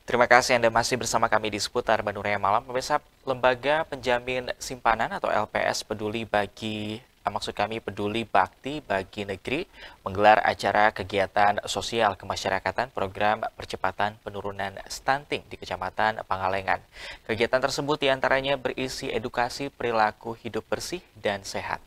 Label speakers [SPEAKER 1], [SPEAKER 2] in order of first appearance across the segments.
[SPEAKER 1] Terima kasih Anda masih bersama kami di seputar Bandung Raya Malam. Pemirsa, Lembaga Penjamin Simpanan atau LPS Peduli Bakti bagi Negeri menggelar acara kegiatan sosial kemasyarakatan program percepatan penurunan stunting di Kecamatan Pangalengan. Kegiatan tersebut diantaranya berisi edukasi perilaku hidup bersih dan sehat.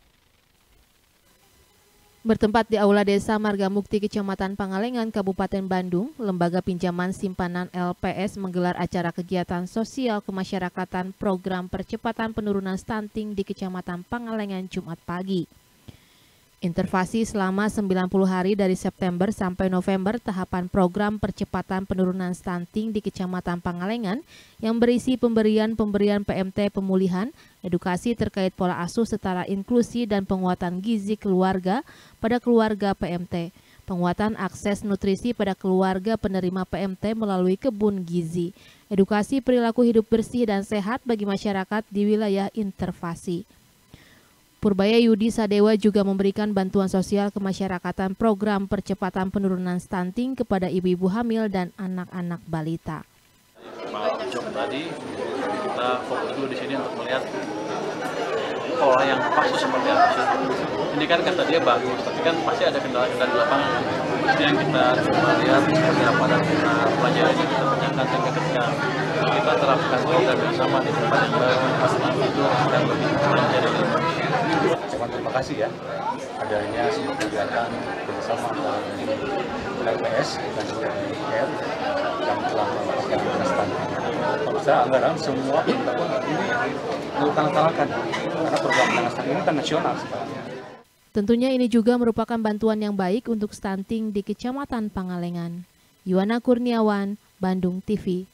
[SPEAKER 2] Bertempat di Aula Desa Marga Mukti, Kecamatan Pangalengan, Kabupaten Bandung, Lembaga Pinjaman Simpanan LPS menggelar acara kegiatan sosial kemasyarakatan program percepatan penurunan stunting di Kecamatan Pangalengan Jumat pagi. Intervasi selama 90 hari dari September sampai November tahapan program percepatan penurunan stunting di Kecamatan Pangalengan yang berisi pemberian PMT pemulihan, edukasi terkait pola asuh setara inklusi dan penguatan gizi keluarga pada keluarga PMT, penguatan akses nutrisi pada keluarga penerima PMT melalui kebun gizi, edukasi perilaku hidup bersih dan sehat bagi masyarakat di wilayah intervasi. Purbaya Yudi Sadewa juga memberikan bantuan sosial kemasyarakatan program percepatan penurunan stunting kepada ibu-ibu hamil dan anak-anak balita.
[SPEAKER 3] Jom tadi kita fokus dulu di sini untuk melihat pola yang pas seperti apa sih. Ini kan kata dia bagus, tapi kan pasti ada kendala-kendala di lapangan. Ini yang kita coba lihat seperti apa dan kita pelajari, kita tanyakan sehingga ketika kita terapkan program yang sama di tempat yang baru, itu akan lebih menjadi lebih.
[SPEAKER 4] Terima kasih ya adanya sebuah kegiatan bersama antara LPS dan juga UNICEF yang telah melakukan stunting. Kalau saya anggaran semua ini diutamakan karena program stunting ini kan nasional sekarang.
[SPEAKER 2] Tentunya ini juga merupakan bantuan yang baik untuk stunting di Kecamatan Pangalengan. Yuwana Kurniawan, Bandung TV.